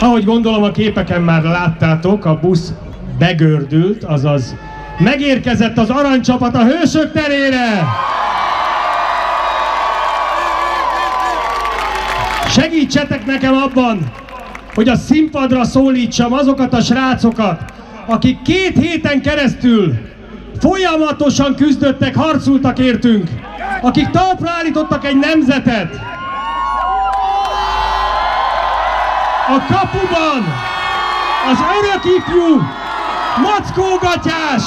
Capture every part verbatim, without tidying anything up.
Ahogy gondolom, a képeken már láttátok, a busz begördült, azaz megérkezett az aranycsapat a Hősök terére! Segítsetek nekem abban, hogy a színpadra szólítsam azokat a srácokat, akik két héten keresztül folyamatosan küzdöttek, harcoltak értünk, akik talpra állítottak egy nemzetet. A kapuban az örök ifjú Mackó Gatyás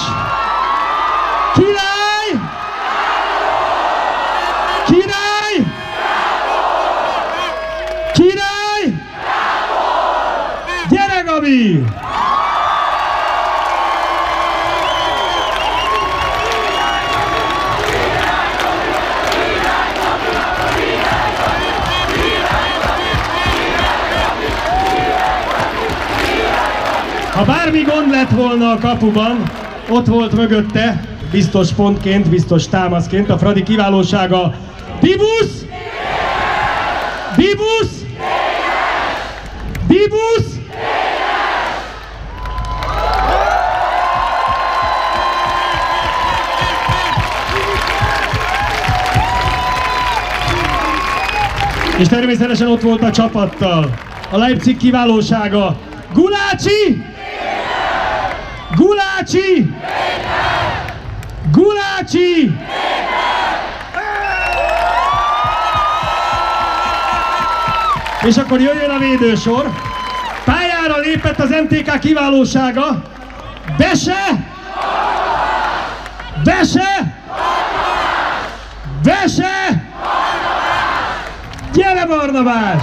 király! Király! Király! Gyere, Gabi! Ha bármi gond lett volna a kapuban, ott volt mögötte, biztos pontként, biztos támaszként a Fradi kiválósága. Bibusz! Bibusz! Bibusz! És természetesen ott volt a csapattal a Leipzig kiválósága. Gulácsi! Gulácsi! Gulácsi! És akkor jöjjön a védősor. Pályára lépett az em té ká kiválósága. Bese! Bese! Bese! Gyere, Barnabás!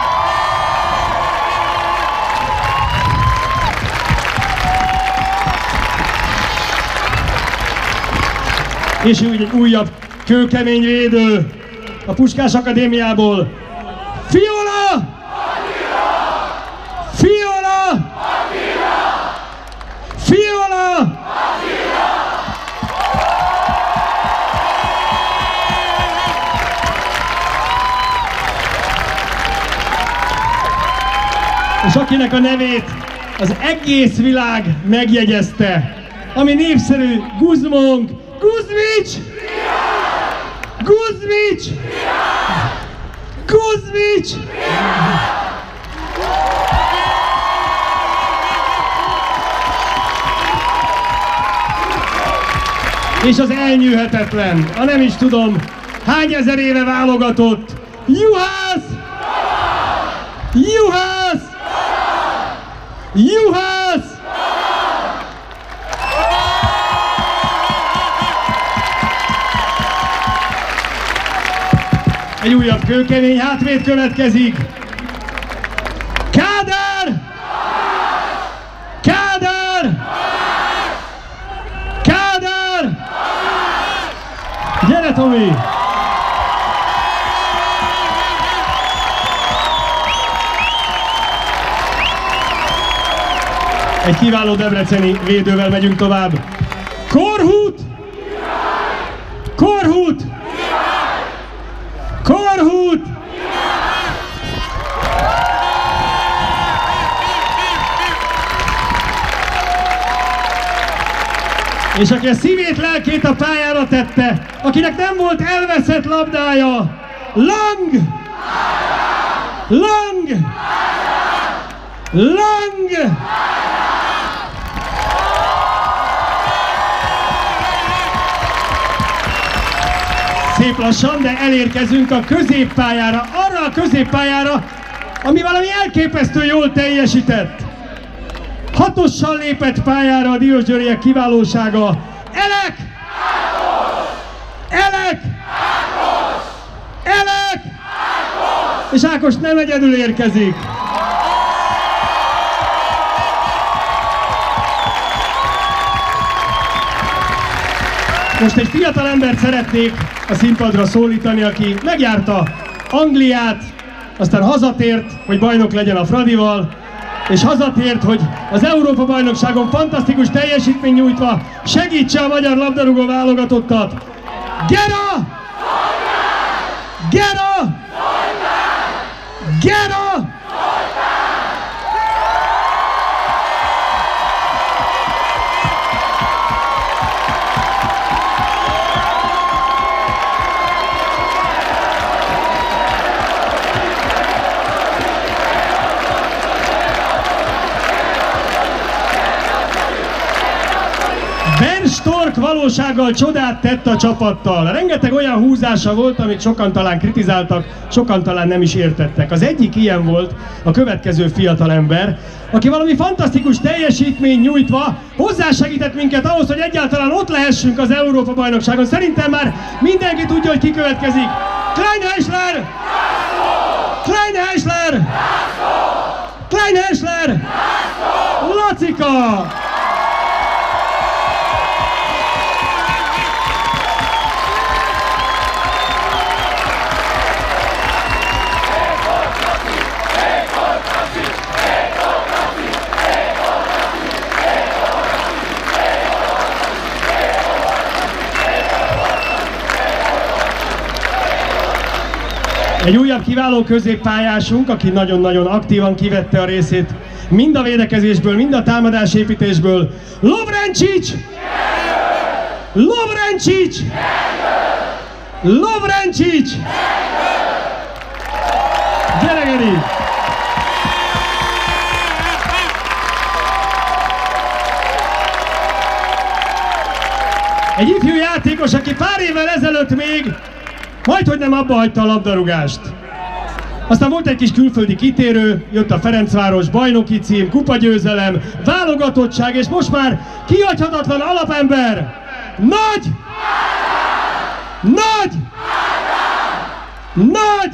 És úgy egy újabb kőkemény védő a Puskás Akadémiából. Fiola! Fiola! Fiola! És akinek a nevét az egész világ megjegyezte, ami népszerű, Guzmong, Guzmics! Guzmics! Guzmics! És az elnyűhetetlen, a nem is tudom, hány ezer éve válogatott Juhász! Juhász! Juhász! Egy újabb kőkemény hátvéd következik. Kádár! Kádár! Kádár! Gyere, Tomi! Egy kiváló debreceni védővel megyünk tovább. Korhut! Korhut! Korhut! És aki a szívét, lelkét a pályára tette, akinek nem volt elveszett labdája, Lang! Lang! Lang! Szép lassan, de elérkezünk a középpályára, arra a középpályára, ami valami elképesztő jól teljesített. Hatossal lépett pályára a diósgyőriek kiválósága. Elek! Elek! Elek! És Ákos nem egyedül érkezik. Most egy fiatal embert szeretnék a színpadra szólítani, aki megjárta Angliát, aztán hazatért, hogy bajnok legyen a Fradival, és hazatért, hogy az Európa-bajnokságon fantasztikus teljesítmény nyújtva segítse a magyar labdarúgó válogatottat. Gera! Gera! Gera! Ernst Stork valósággal csodát tett a csapattal. Rengeteg olyan húzása volt, amit sokan talán kritizáltak, sokan talán nem is értettek. Az egyik ilyen volt a következő fiatalember, aki valami fantasztikus teljesítmény nyújtva hozzásegített minket ahhoz, hogy egyáltalán ott lehessünk az Európa-bajnokságon. Szerintem már mindenki tudja, hogy ki következik. Klein Hässler! Klein Hässler! Klein Hässler! Lacika! Egy újabb kiváló középpályásunk, aki nagyon-nagyon aktívan kivette a részét mind a védekezésből, mind a támadásépítésből. Lovrencic! Lovrencic! Lovrencic! Gyere, Geri! Egy ifjú játékos, aki pár évvel ezelőtt még majdhogy nem abba hagyta a labdarúgást. Aztán volt egy kis külföldi kitérő, jött a Ferencváros, bajnoki cím, kupagyőzelem, válogatottság, és most már kihagyhatatlan alapember. Nagy! Nagy! Nagy!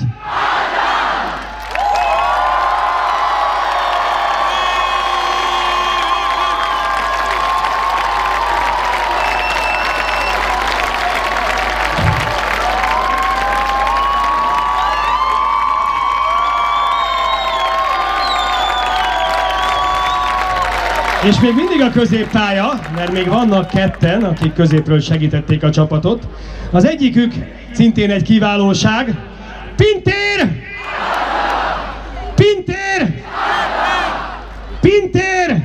És még mindig a középpálya, mert még vannak ketten, akik középről segítették a csapatot. Az egyikük szintén egy kiválóság. Pintér! Pintér! Pintér!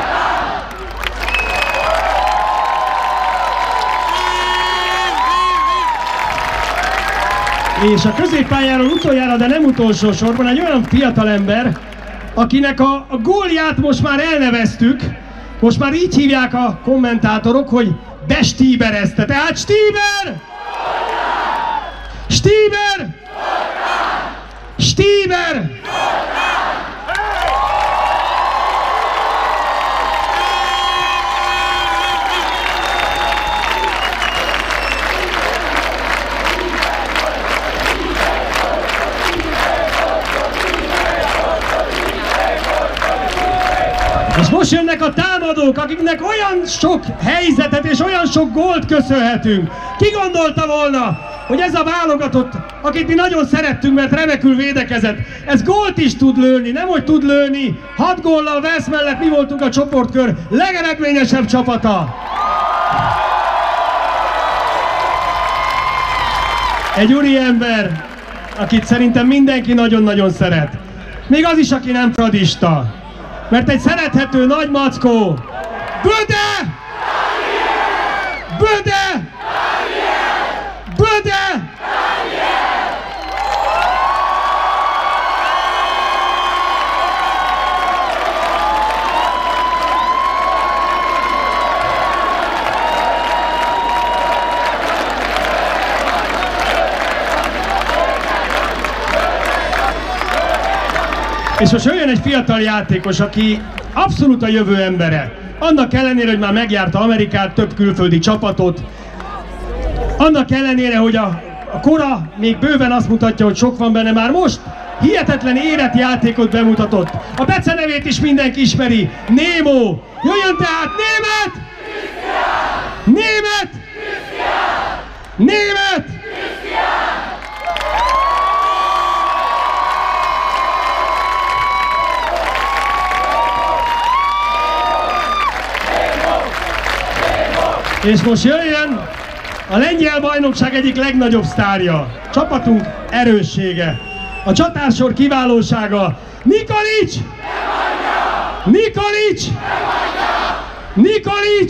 És a középpályáról utoljára, de nem utolsó sorban egy olyan fiatalember, akinek a, a gólját most már elneveztük, most már így hívják a kommentátorok, hogy bestíberezte. Tehát Stieber! Stieber! Stieber! És most jönnek a támadók, akiknek olyan sok helyzetet és olyan sok gólt köszönhetünk. Ki gondolta volna, hogy ez a válogatott, akit mi nagyon szerettünk, mert remekül védekezett, ez gólt is tud lőni, nem hogy tud lőni. Hat góllal Wales mellett mi voltunk a csoportkör legeredményesebb csapata. Egy úriember, akit szerintem mindenki nagyon-nagyon szeret. Még az is, aki nem fradista. Mert egy szerethető nagy mackó. Böde! Böde! Böde! És most jöjjön egy fiatal játékos, aki abszolút a jövő embere. Annak ellenére, hogy már megjárta Amerikát, több külföldi csapatot. Annak ellenére, hogy a, a kora még bőven azt mutatja, hogy sok van benne, már most hihetetlen érett játékot bemutatott. A becenevét is mindenki ismeri. Némo. Jöjjön tehát német! Német! Német! És most jöjjön a lengyel bajnokság egyik legnagyobb sztárja, csapatunk erőssége, a csatársor kiválósága, Nikolic! Nikolic! Nikolic!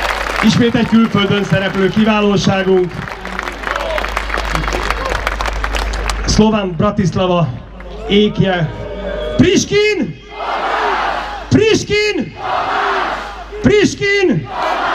Ismét egy külföldön szereplő kiválóságunk. Szlován Bratislava ékje. Priskin! Priskin! Priskin!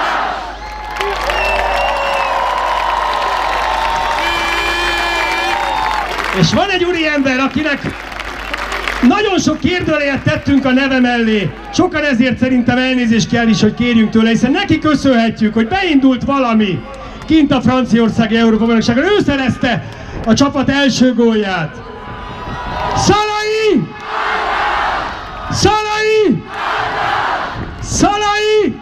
És van egy úriember, akinek nagyon sok kérdőjelet tettünk a neve mellé. Sokan ezért szerintem elnézést kell is, hogy kérjünk tőle, hiszen neki köszönhetjük, hogy beindult valami kint a franciaországi Európa-bajnokságon. Ő szerezte a csapat első gólját. Szalai! Szalai! Szalai!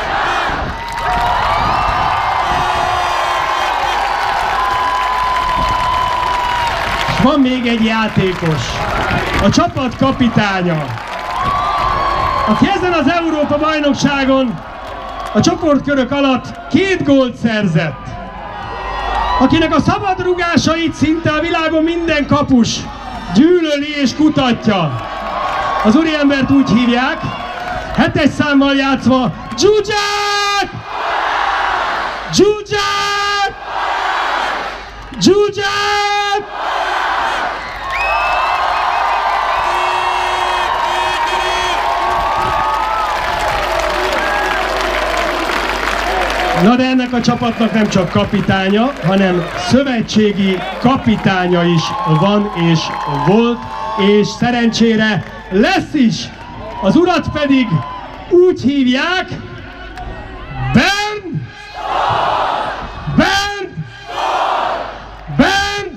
Van még egy játékos, a csapat kapitánya, aki ezen az Európa-bajnokságon a csoportkörök alatt két gólt szerzett, akinek a szabadrugásait szinte a világon minden kapus gyűlöli és kutatja. Az úriembert úgy hívják, hetes számmal játszva, Dzsuzsák! Dzsuzsák! Dzsuzsák! Na de ennek a csapatnak nem csak kapitánya, hanem szövetségi kapitánya is van és volt, és szerencsére lesz is. Az urat pedig úgy hívják, Bernd! Bernd! Bernd!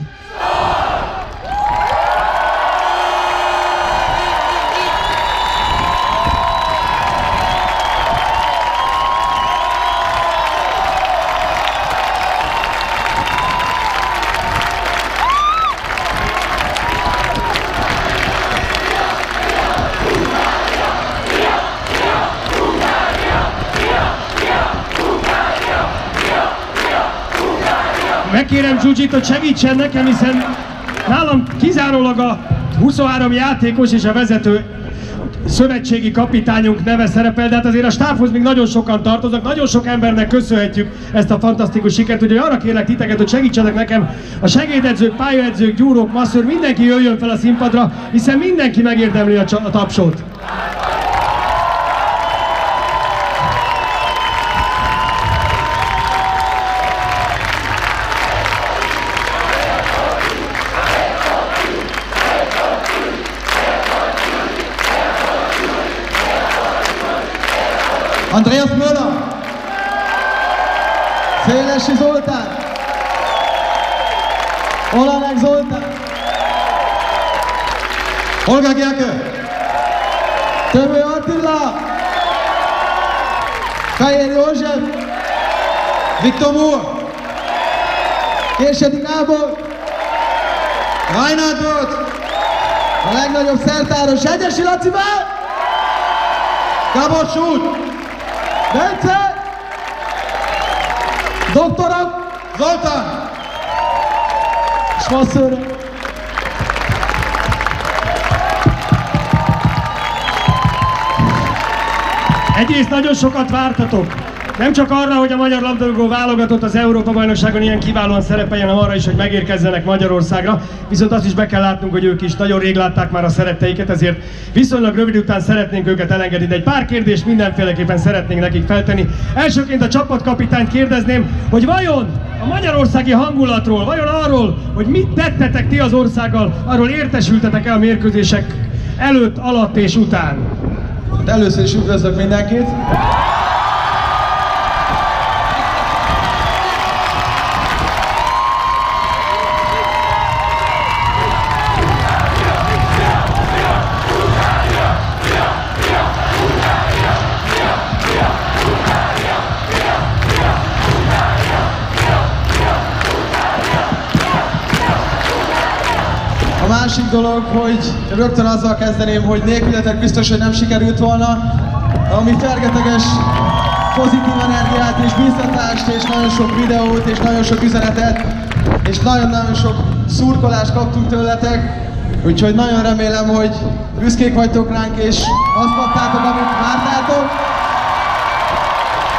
Megkérem Zsuzsit, hogy segítsen nekem, hiszen nálam kizárólag a huszonhárom játékos és a vezető szövetségi kapitányunk neve szerepel, de hát azért a stábhoz még nagyon sokan tartoznak, nagyon sok embernek köszönhetjük ezt a fantasztikus sikert, úgyhogy arra kérlek titeket, hogy segítsenek nekem a segédedzők, pályaedzők, gyúrók, masszőr, mindenki jöjjön fel a színpadra, hiszen mindenki megérdemli a, a tapsot. Andreas Möller, Szélesi Zoltán, Olanek Zoltán, Olga Gerke, Tömő Attila, Fehér József, Viktor Moore, Kérsedi Gábor, Reinhard Böth, a legnagyobb szertáros Hegyesi Lacival, Gábor Schult, Bence! Doktorok! Zoltán! És masszőr! Egyrészt nagyon sokat vártatok. Nem csak arra, hogy a magyar labdarúgó válogatott az Európa-bajnokságon ilyen kiválóan szerepeljen, hanem arra is, hogy megérkezzenek Magyarországra. Viszont azt is be kell látnunk, hogy ők is nagyon rég látták már a szeretteiket, ezért viszonylag rövid után szeretnénk őket elengedni, de egy pár kérdést mindenféleképpen szeretnénk nekik feltenni. Elsőként a csapatkapitányt kérdezném, hogy vajon a magyarországi hangulatról, vajon arról, hogy mit tettetek ti az országgal, arról értesültetek-e a mérkőzések előtt, alatt és után? Először is üdvözlök mindenkit! A másik dolog, hogy rögtön azzal kezdeném, hogy nélkületek biztos, hogy nem sikerült volna, ami fergeteges pozitív energiát és biztatást, és nagyon sok videót, és nagyon sok üzenetet, és nagyon-nagyon sok szurkolást kaptunk tőletek, úgyhogy nagyon remélem, hogy büszkék vagytok ránk, és azt kaptátok, amit vártátok.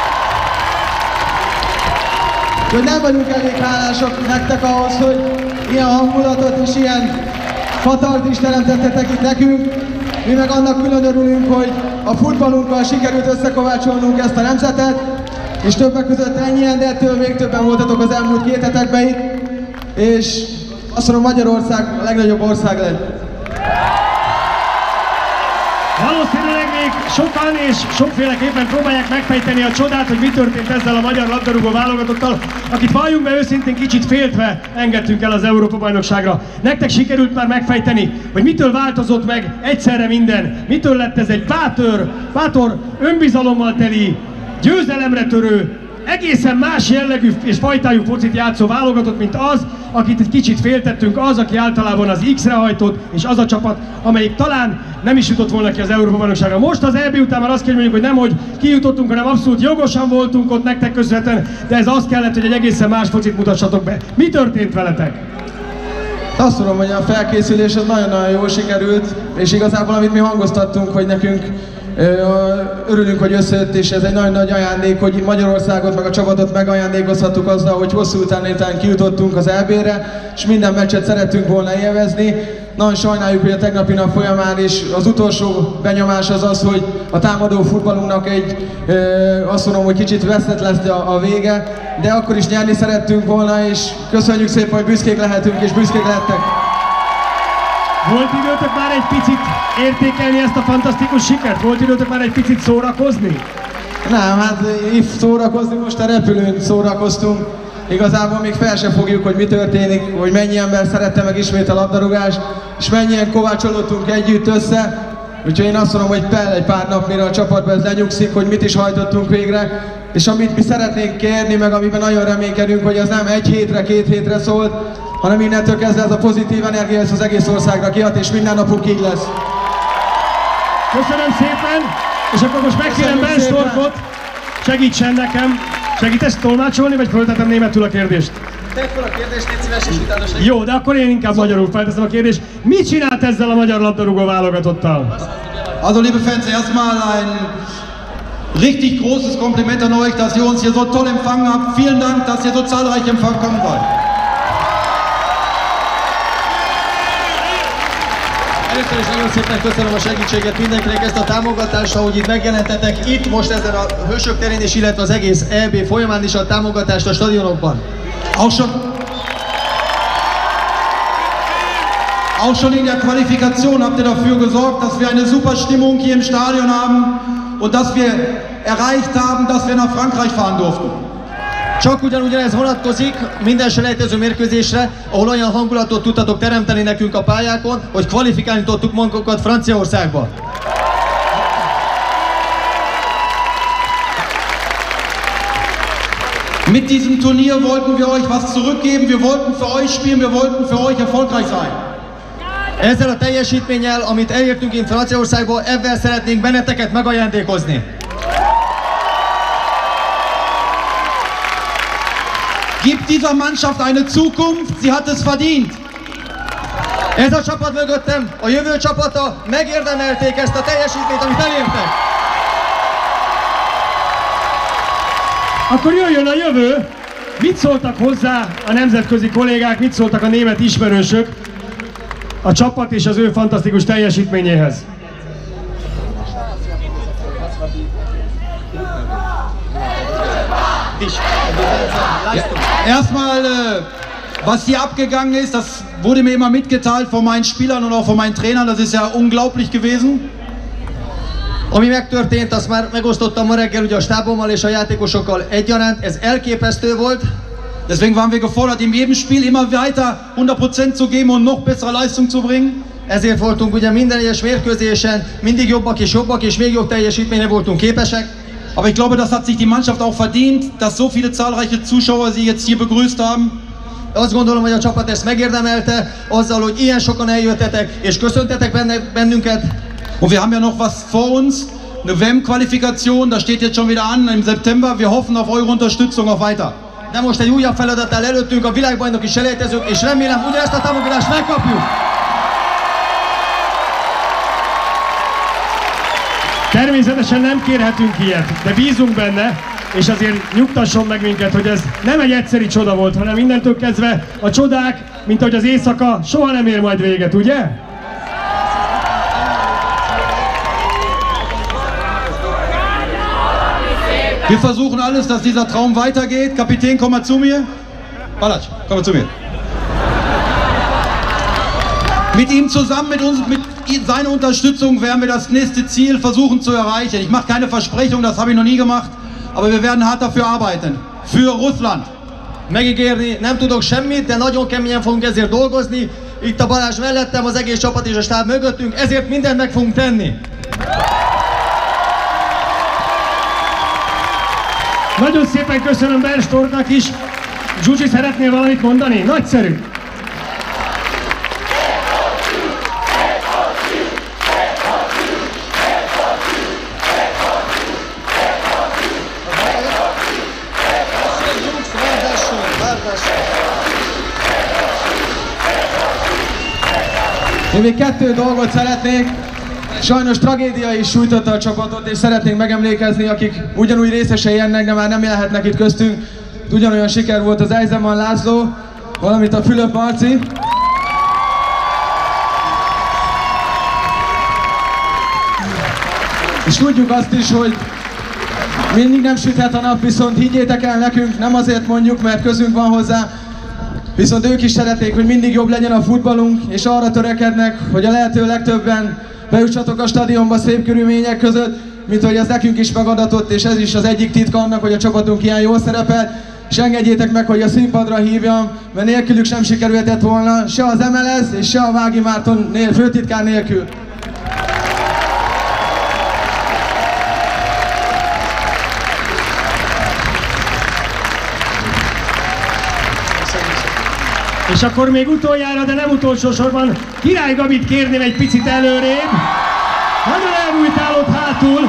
Hogy nem vagyunk elég hálásak nektek ahhoz, hogy ilyen hangulatot és ilyen fatalt is teremtettetek itt nekünk. Mi meg annak külön örülünk, hogy a futballunkkal sikerült összekovácsolnunk ezt a nemzetet, és többek között ennyien, de ettől még többen voltatok az elmúlt két hetekben itt, és azt mondom, Magyarország a legnagyobb ország lett. Valószínűleg még sokan és sokféleképpen próbálják megfejteni a csodát, hogy mi történt ezzel a magyar labdarúgó válogatottal, akit valljunk be őszintén kicsit féltve engedtünk el az Európa-bajnokságra. Nektek sikerült már megfejteni, hogy mitől változott meg egyszerre minden, mitől lett ez egy bátor, bátor önbizalommal teli, győzelemre törő, egészen más jellegű és fajtájú focit játszó válogatott, mint az, akit egy kicsit féltettünk, az, aki általában az X-re hajtott, és az a csapat, amelyik talán nem is jutott volna ki az Európa-bajnokságra. Most az é bé után már azt kell mondjuk, hogy nem, hogy kijutottunk, hanem abszolút jogosan voltunk ott nektek köszönhetően, de ez azt kellett, hogy egy egészen más focit mutassatok be. Mi történt veletek? Azt mondom, hogy a felkészülés az nagyon-nagyon jól sikerült, és igazából amit mi hangoztattunk, hogy nekünk örülünk, hogy összejött, és ez egy nagyon nagy ajándék, hogy Magyarországot meg a csapatot megajándékozhattuk azzal, hogy hosszú után után kijutottunk az é bé-re, és minden meccset szerettünk volna élvezni. Nagyon sajnáljuk, hogy a tegnapi nap folyamán is az utolsó benyomás az az, hogy a támadó futballunknak egy, azt mondom, hogy kicsit veszett lesz a, a vége, de akkor is nyerni szerettünk volna, és köszönjük szépen, hogy büszkék lehetünk, és büszkék lehettek. Volt időtök már egy picit értékelni ezt a fantasztikus sikert? Volt időtök már egy picit szórakozni? Nem, hát itt szórakozni, most a repülőn szórakoztunk. Igazából még fel sem fogjuk, hogy mi történik, hogy mennyi ember szerette meg ismét a labdarúgást, és mennyien kovácsolódtunk együtt össze. Úgyhogy én azt mondom, hogy kell egy pár nap, mire a csapatban ez lenyugszik, hogy mit is hajtottunk végre. És amit mi szeretnénk kérni, meg amiben nagyon reménykedünk, hogy az nem egy hétre, két hétre szólt, hanem innentől kezdve ez a pozitív energia ez az egész országra kihat, és minden napunk így lesz. Köszönöm szépen, és akkor most megkérem Ben Storkot, segítsen nekem. Segítesz tolmácsolni, vagy föltetem németül a kérdést? Tedd fel a kérdést, légy szíves, és utána segít. Jó, de akkor én inkább magyarul felteszem a kérdést. Mit csinált ezzel a magyar labdarúgó válogatottal? Also liebe Fans, erstmal ein richtig großes Kompliment an euch, dass ihr uns hier so toll empfangen habt. Vielen Dank, dass ihr so zahlreich empfangen seid. Először is nagyon szépen köszönöm a segítséget mindenkinek, ezt a támogatást, ahogy itt megjelentetek itt most ezen a Hősök terén, és illetve az egész é bé folyamán is a támogatást a stadionokban. Auch schon, auch schon in der Qualifikation habt ihr dafür gesorgt, dass wir eine super Stimmung hier im Stadion haben und dass wir erreicht haben, dass wir nach Frankreich fahren durften. Csak ugyanúgy ez vonatkozik minden selejtező mérkőzésre, ahol olyan hangulatot tudtatok teremteni nekünk a pályákon, hogy kvalifikálni tudtuk magunkat Franciaországba. Mit diesem Turnier wollten wir euch was zurückgeben, wir wollten für euch spielen, wir wollten für euch erfolgreich sein. Ezzel a teljesítménnyel, amit elértünk itt Franciaországba, ebben szeretnénk benneteket megajándékozni. Gibt dieser Mannschaft eine Zukunft, sie hat es verdient. Ez a csapat mögöttem, a jövő csapata, megérdemelték ezt a teljesítményt, amit elértek. Akkor jöjjön a jövő! Mit szóltak hozzá a nemzetközi kollégák, mit szóltak a német ismerősök a csapat és az ő fantasztikus teljesítményéhez? Ja, erstmal, äh, was hier abgegangen ist, das wurde mir immer mitgeteilt von meinen Spielern und auch von meinen Trainern, das ist ja unglaublich gewesen. Ami megtörtént, azt már megosztottam ma reggel ugye a stábommal és a játékosokkal egyaránt, ez elképesztő volt. Deswegen waren wir gefordert, in jedem Spiel immer weiter hundert Prozent zu geben und noch bessere Leistung zu bringen. Ezért voltunk ugye minden egyes mérkőzésen mindig jobbak és jobbak, és még jobb teljesítményre voltunk képesek. Aber ich glaube, das hat sich die Mannschaft auch verdient, dass so viele zahlreiche Zuschauer sie jetzt hier begrüßt haben. Azt gondolom, hogy a csapat ezt megérdemelte, azzal, hogy ilyen sokan eljöttetek és köszöntetek benne, bennünket. Und wir haben ja noch was vor uns, eine W M Qualifikation, das steht jetzt schon wieder an im September. Wir hoffen auf eure Unterstützung auch weiter. De most egy újabb feladat áll előttünk, a világbajnoki selejtezők, és remélem ugyanezt a támogatást megkapjuk. Természetesen nem kérhetünk ilyet, de bízunk benne, és azért nyugtasson meg minket, hogy ez nem egy egyszeri csoda volt, hanem innentől kezdve a csodák, mint ahogy az éjszaka, soha nem ér majd véget, ugye? Wir versuchen alles, dass dieser Traum weitergeht. Kapitän, komm mal zu mir. Balac, komm mal zu mir. Mit ihm zusammen, mit uns, mit seiner Unterstützung werden wir das nächste Ziel versuchen zu erreichen. Ich mache keine Versprechung, das habe ich noch nie gemacht, aber wir werden hart dafür arbeiten. Für Russland. Megígérni nem tudok semmit, de nagyon keményen fogunk ezért dolgozni. Itt a Balázs mellettem, az egész csapat és a stáb mögöttünk, ezért mindent meg fogunk tenni. Nagyon szépen köszönöm Berstorknak is. Zsuzsi, szeretnél valamit mondani? Nagyszerű! Én még kettő dolgot szeretnék. Sajnos tragédia is sújtotta a csapatot, és szeretnénk megemlékezni, akik ugyanúgy részesei ennek, de már nem élhetnek itt köztünk. Ugyanolyan siker volt az Eisenman László, valamint a Fülöp Marci. És tudjuk azt is, hogy mindig nem süthet a nap, viszont higgyétek el nekünk, nem azért mondjuk, mert közünk van hozzá, viszont ők is szeretnék, hogy mindig jobb legyen a futballunk, és arra törekednek, hogy a lehető legtöbben bejussatok a stadionba szép körülmények között, mint hogy az nekünk is megadatott, és ez is az egyik titka annak, hogy a csapatunk ilyen jól szerepel. És engedjétek meg, hogy a színpadra hívjam, mert nélkülük sem sikerülhetett volna, se az em el es és se a Vági Márton nél, főtitkár nélkül. És akkor még utoljára, de nem utolsó sorban Király Gabit kérném egy picit előrébb. Nagyon elbújtál ott hátul.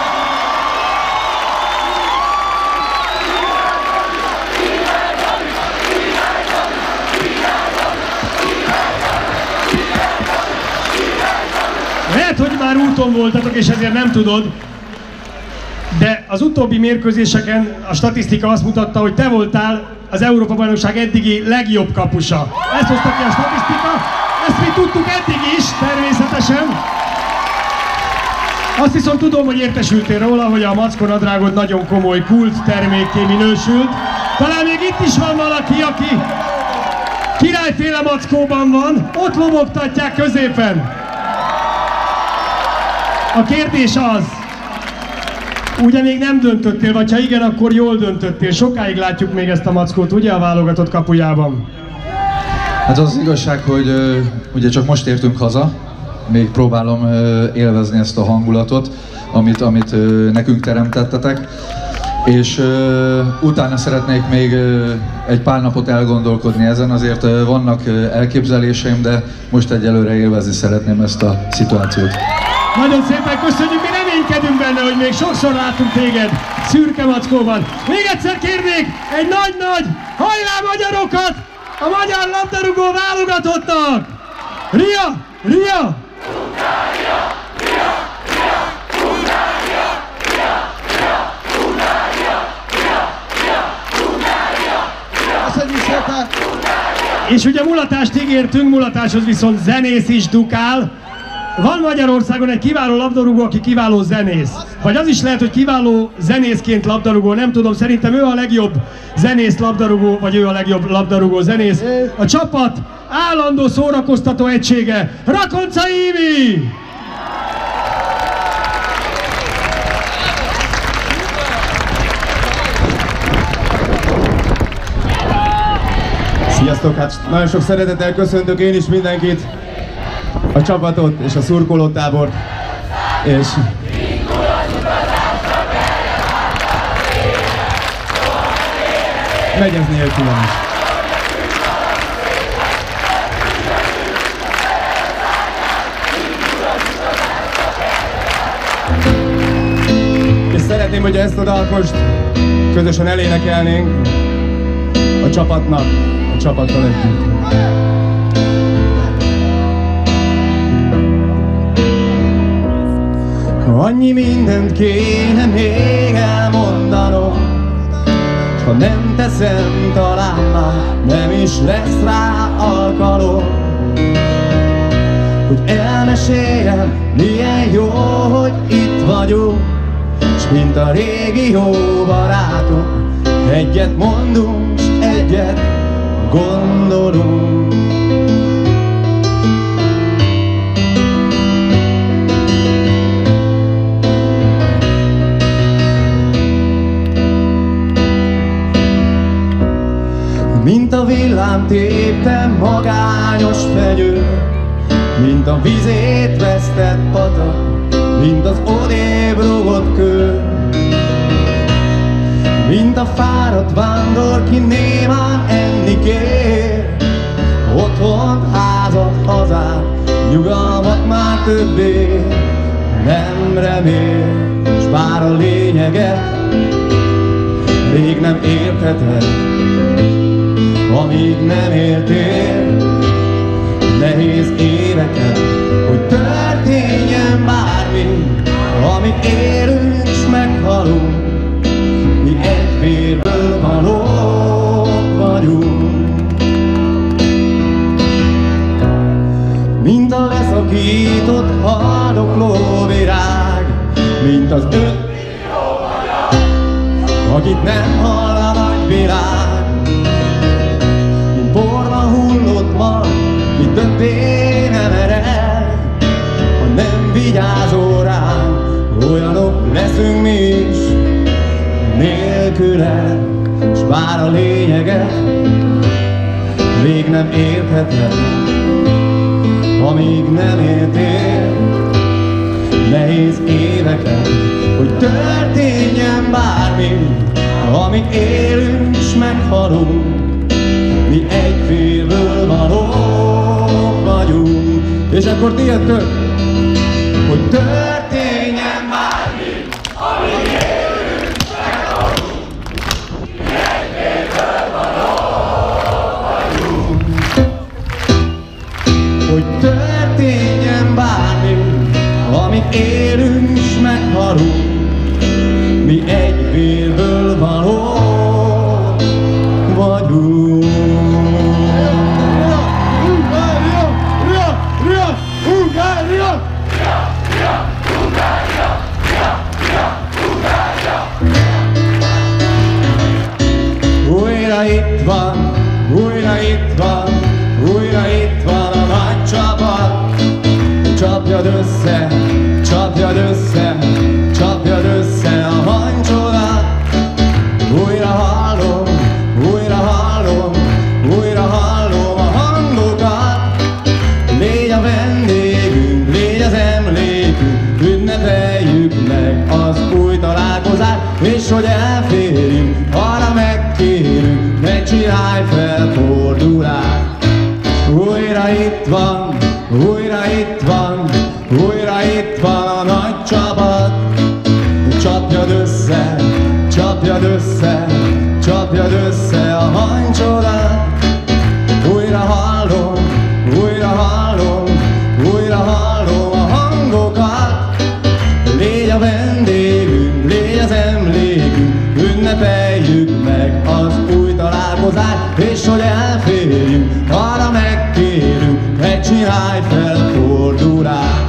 Lehet, hogy már úton voltatok, és ezért nem tudod, de az utóbbi mérkőzéseken a statisztika azt mutatta, hogy te voltál az Európa-bajnokság eddigi legjobb kapusa. Ezt hozta ki a statisztika, ezt mi tudtuk eddig is, természetesen. Azt viszont tudom, hogy értesültél róla, hogy a Mackó nadrágod nagyon komoly kult termékké minősült. Talán még itt is van valaki, aki királyféle mackóban van, ott lobogtatják középen. A kérdés az, ugye még nem döntöttél, vagy ha igen, akkor jól döntöttél. Sokáig látjuk még ezt a mackót, ugye, a válogatott kapujában? Hát az, az igazság, hogy uh, ugye csak most értünk haza, még próbálom uh, élvezni ezt a hangulatot, amit, amit uh, nekünk teremtettetek, és uh, utána szeretnék még uh, egy pár napot elgondolkodni ezen, azért uh, vannak uh, elképzeléseim, de most egyelőre élvezni szeretném ezt a szituációt. Nagyon szépen köszönjük, mi reménykedünk benne, hogy még sokszor látunk téged szürke mackóban. Még egyszer kérnék egy nagy-nagy hajrá magyarokat a magyar labdarúgó válogatottnak! Ria! Ria! Hungária! Ria! Ria! Hungária! Ria! Ria! Hungária! Ria! Ria! Hungária! Köszönjük szépen! És ugye mulatást ígértünk, mulatáshoz viszont zenész is dukál. Van Magyarországon egy kiváló labdarúgó, aki kiváló zenész. Vagy az is lehet, hogy kiváló zenészként labdarúgó, nem tudom, szerintem ő a legjobb zenész labdarúgó, vagy ő a legjobb labdarúgó zenész. A csapat állandó szórakoztató egysége, Rakonca Ivi! Sziasztok! Hát nagyon sok szeretettel köszöntök én is mindenkit, a csapatot és a szurkolótábort, és megy ez nélkülem is. És szeretném, hogy ezt a dalt most közösen elénekelnénk a csapatnak, a csapattal együtt. Annyi mindent kéne még elmondanom, ha nem teszem, talán már nem is lesz rá alkalom, hogy elmeséljem, milyen jó, hogy itt vagyunk, s mint a régi jó barátok, egyet mondunk, s egyet gondolunk. Mint a villám téptem magányos fenyő, mint a vizét vesztett patak, mint az odébb rúgott kő, mint a fáradt vándor, ki némán enni kér. Otthon, házat, hazát, nyugalmat már többé nem remél, s bár a lényeget még nem értheted, amíg nem éltél nehéz éveket, hogy történjen bármi, amit élünk s meghalunk, mi egy vérből valók vagyunk. Mint a leszakított haldokló virág, mint az öt, akit nem hall a nagyvilág, borba hullott mag, mi többé nem ered, ha nem vigyázol ránk, olyanok leszünk mi is nélküled, s bár a lényeget még nem értheted, amíg nem éltél nehéz éveket, hogy történjen bármi, amíg élünk s meghalunk, mi egy vérből valók vagyunk. És akkor ti jöttök, hogy történjen bármi, amíg élünk, meghalunk, mi egy vérből valók vagyunk. Hogy történjen bármi, amíg élünk, s meghalunk, mi egy vérből valók vagyunk. Újra itt van, újra itt van, újra itt van a nagy csapat. Csapjad össze, csapjad össze, csapjad össze a hancsolat. Újra hallom, újra hallom, újra hallom a hangokat. Légy a vendégünk, légy az emlékünk, ünnepeljük meg az új találkozást, és hogy elférjünk, arra megkérünk, ne csinálj fel fordulást. Újra itt van, újra itt van, újra itt van a nagy csapat. Csapjad össze, csapjad össze, csapjad össze a hancsodat. Újra hallom, újra hallom, újra hallom a hangokat. Légy a vendégünk, légy az emlékünk, ünnepeljük meg az új találkozást, és hogy elférjünk, arra megkérünk, ne csinálj fel fordulást.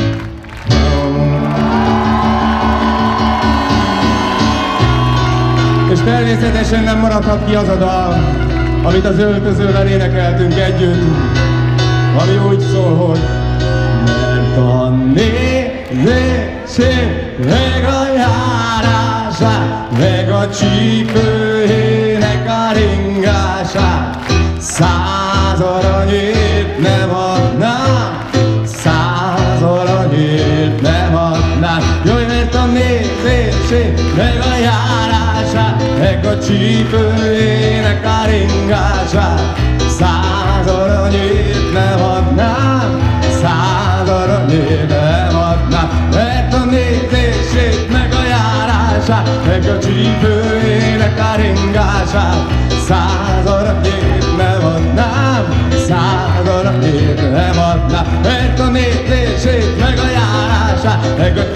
És természetesen nem maradhat ki az a dal, amit az öltözővel énekeltünk együtt, ami úgy szól, hogy mert a nézését, meg a járását, meg a csípőjének a ringását, száz aranyért nem adnám, száz aranyért nem adnám. Jaj, mert a nézését, meg a járását, meg a csípőjének a ringását, száz aranyért nem adnám, száz aranyért nem adnám. Mert a nézését, meg a járását, meg a csípőjének a ringását, száz aranyért nem adnám, száz aranyért nem adnám. Mert a nézését, meg a járását, meg a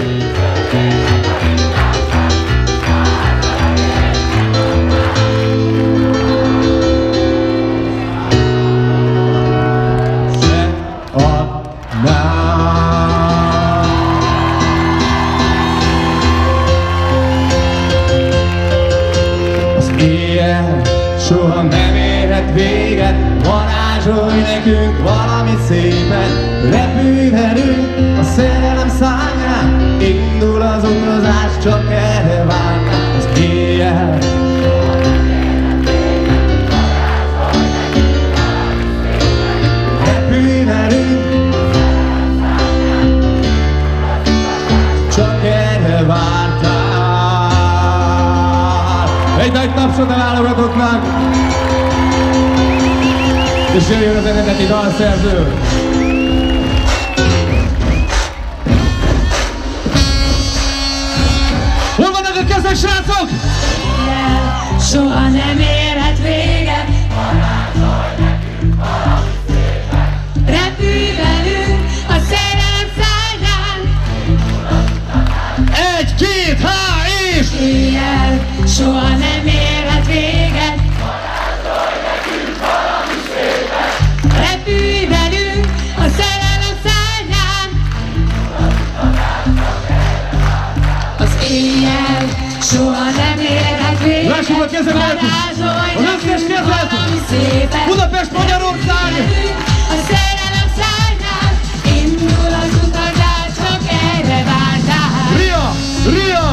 érhet véget, varázsolj nekünk valami szépet. Repülj velünk a szerelem szárnyán, indul az utazás, csak erre várnánk az éjjel. Repülj velünk, csak erre vártál. Egy nagy tapsot a válogatottnak, és jöjjön az eredeti dalszerző. Hol vannak a kezek, srácok? Soha nem érhet véget, repülj velünk a szerelem szárnyán. Egy, két, há, és... Éjjel soha nem érhet véget, repülj velünk a szerelem szárnyán. Az éjjel soha nem érhet véget, lássuk a kezemet! Az összes kezet! Budapest, Magyarország! A szerelem szárnyán indul az utazás, csak erre vártál. Ria! Ria!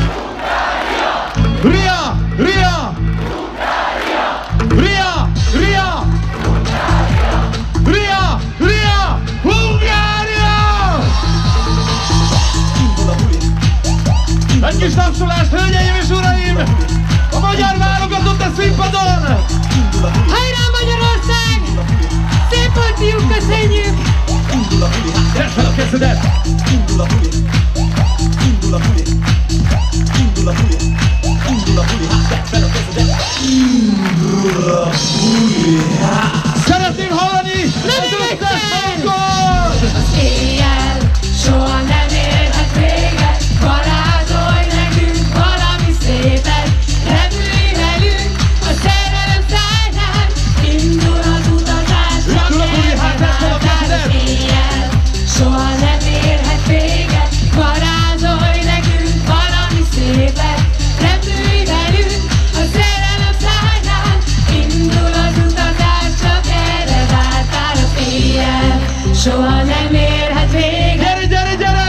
Ria! Ria! Ria! Ria! Ria! Ria! Hungária! Egy kis tapsolást, hölgyeim és uraim! A magyar válogatott a színpadon! Hajrá Magyarország! Szép volt, fiúk, köszönjük! Tedd fel a kezedet! Szeretném hallani az összes hangot! Az éjjel soha nem érhet véget, varázsolj nekünk valami szépet. Repülj velünk a szerelem szárnyán, indul az utazás, csak erre vártál. Az éjjel soha nem érhet véget, varázsolj nekünk valami szépet. Repülj velünk a szerelem szárnyán, indul az utazás, csak erre vártál. Az éjjel soha nem érhet véget. Gyere, gyere, gyere!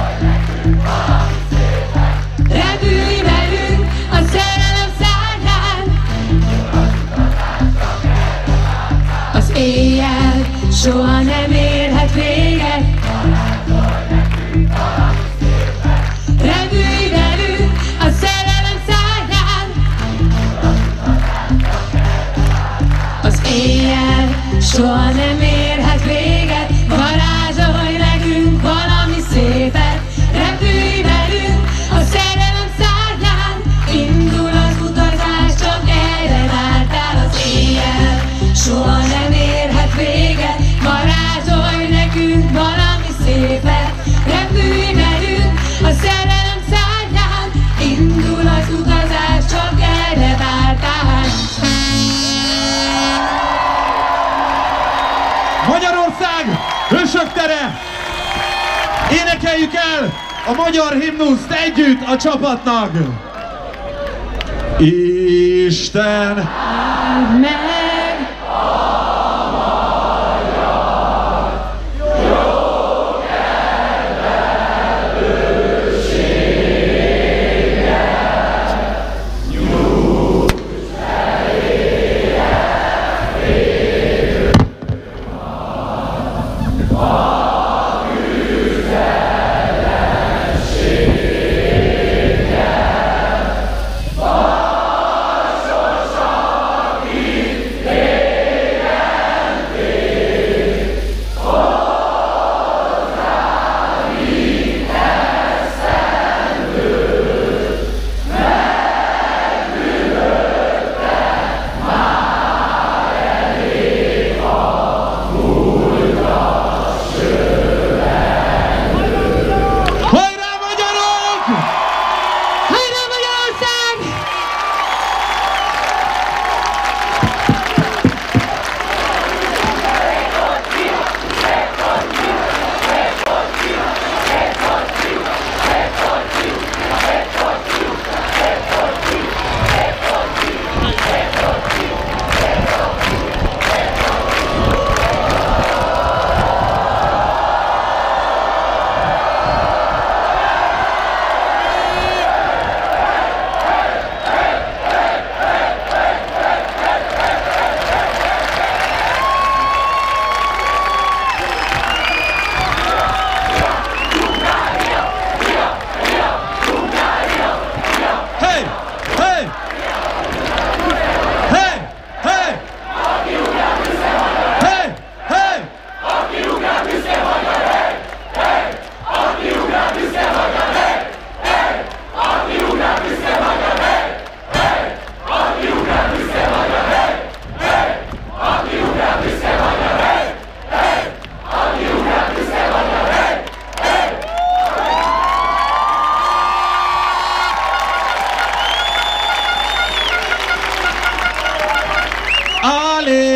Repülj velünk a szerelem szárnyán. Az éjjel soha nem érhet véget. Repülj velünk a szerelem szárnyán. Az éjjel soha nem érhet véget, varázsolj nekünk valami szépet. Repülj velünk a szerelem szárnyán, indul az utazás, csak erre vártál. Az éjjel soha nem érhet véget, varázsolj nekünk valami szépet. Repülj velünk a szerelem szárnyán, indul az utazás, csak erre vártál. Magyarország, Hősök tere! Énekeljük el a magyar himnuszt együtt a csapatnak! Isten! Meg Vassosak itt felé.